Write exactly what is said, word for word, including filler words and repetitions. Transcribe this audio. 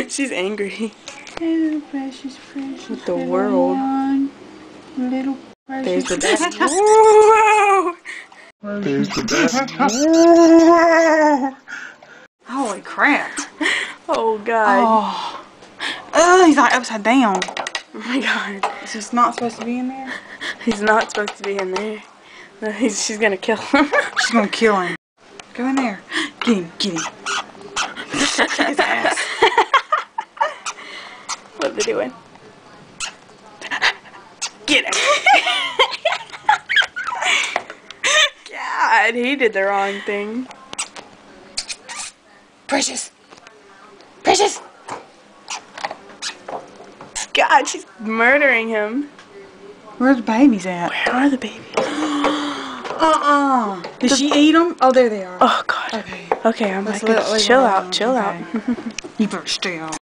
She's angry. Hey, little precious, precious. With the world. One. Little There's precious. the best. Whoa! There's the best. Holy crap. Oh god. Oh. Oh, he's like upside down. Oh my god. Is this not supposed to be in there? He's not supposed to be in there. No, he's, she's gonna kill him. She's gonna kill him. Go in there. Get him, get him. Kick his ass. What are they doing? Get him. God, he did the wrong thing. Precious. Precious. God, she's murdering him. Where are the babies at? Where are the babies? Uh-uh. Did the she eat them? Oh, there they are. Oh, God. Okay. Okay, I'm Let's like, let, chill let out, chill okay. out. You better stay on.